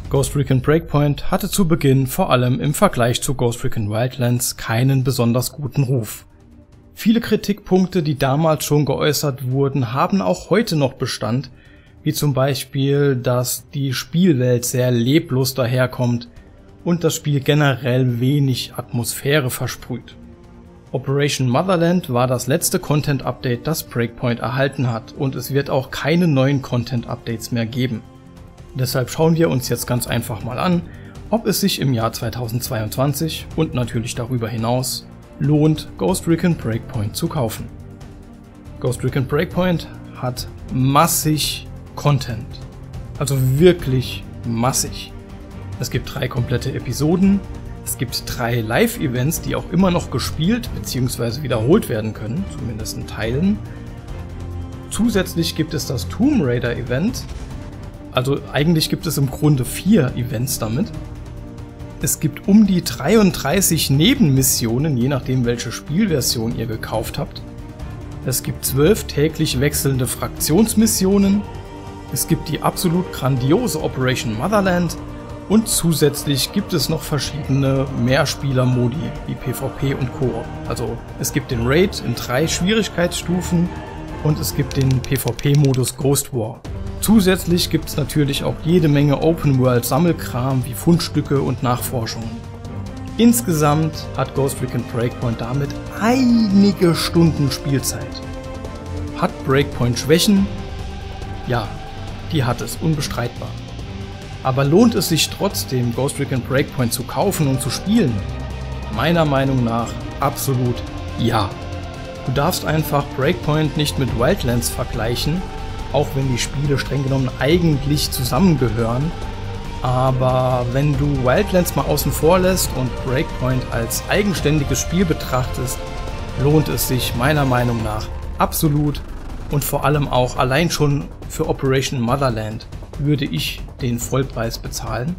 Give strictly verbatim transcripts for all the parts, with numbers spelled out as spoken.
Ghost Recon Breakpoint hatte zu Beginn vor allem im Vergleich zu Ghost Recon Wildlands keinen besonders guten Ruf. Viele Kritikpunkte, die damals schon geäußert wurden, haben auch heute noch Bestand, wie zum Beispiel, dass die Spielwelt sehr leblos daherkommt und das Spiel generell wenig Atmosphäre versprüht. Operation Motherland war das letzte Content-Update, das Breakpoint erhalten hat, und es wird auch keine neuen Content-Updates mehr geben. Deshalb schauen wir uns jetzt ganz einfach mal an, ob es sich im Jahr zweitausendzweiundzwanzig und natürlich darüber hinaus lohnt, Ghost Recon Breakpoint zu kaufen. Ghost Recon Breakpoint hat massig Content, also wirklich massig. Es gibt drei komplette Episoden, es gibt drei Live-Events, die auch immer noch gespielt bzw. wiederholt werden können, zumindest in Teilen. Zusätzlich gibt es das Tomb Raider Event. Also eigentlich gibt es im Grunde vier Events damit. Es gibt um die dreiunddreißig Nebenmissionen, je nachdem welche Spielversion ihr gekauft habt. Es gibt zwölf täglich wechselnde Fraktionsmissionen. Es gibt die absolut grandiose Operation Motherland. Und zusätzlich gibt es noch verschiedene Mehrspieler-Modi wie PvP und Koop. Also es gibt den Raid in drei Schwierigkeitsstufen und es gibt den PvP-Modus Ghost War. Zusätzlich gibt es natürlich auch jede Menge Open-World-Sammelkram wie Fundstücke und Nachforschungen. Insgesamt hat Ghost Recon Breakpoint damit einige Stunden Spielzeit. Hat Breakpoint Schwächen? Ja, die hat es, unbestreitbar. Aber lohnt es sich trotzdem, Ghost Recon Breakpoint zu kaufen und zu spielen? Meiner Meinung nach absolut ja. Du darfst einfach Breakpoint nicht mit Wildlands vergleichen, auch wenn die Spiele streng genommen eigentlich zusammengehören. Aber wenn du Wildlands mal außen vor lässt und Breakpoint als eigenständiges Spiel betrachtest, lohnt es sich meiner Meinung nach absolut, und vor allem auch allein schon für Operation Motherland würde ich den Vollpreis bezahlen.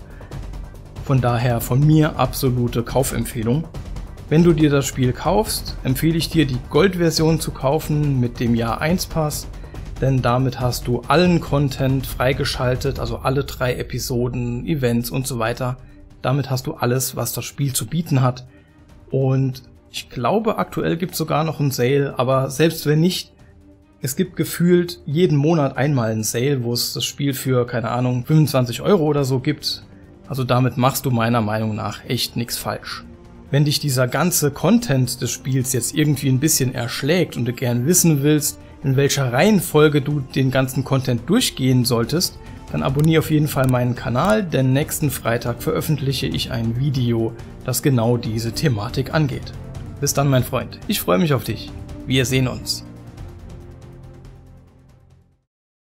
Von daher von mir absolute Kaufempfehlung. Wenn du dir das Spiel kaufst, empfehle ich dir, die Gold-Version zu kaufen mit dem Jahr eins Pass, denn damit hast du allen Content freigeschaltet, also alle drei Episoden, Events und so weiter. Damit hast du alles, was das Spiel zu bieten hat. Und ich glaube, aktuell gibt es sogar noch einen Sale, aber selbst wenn nicht, es gibt gefühlt jeden Monat einmal einen Sale, wo es das Spiel für, keine Ahnung, fünfundzwanzig Euro oder so gibt. Also damit machst du meiner Meinung nach echt nichts falsch. Wenn dich dieser ganze Content des Spiels jetzt irgendwie ein bisschen erschlägt und du gern wissen willst, in welcher Reihenfolge du den ganzen Content durchgehen solltest, dann abonniere auf jeden Fall meinen Kanal, denn nächsten Freitag veröffentliche ich ein Video, das genau diese Thematik angeht. Bis dann, mein Freund. Ich freue mich auf dich. Wir sehen uns.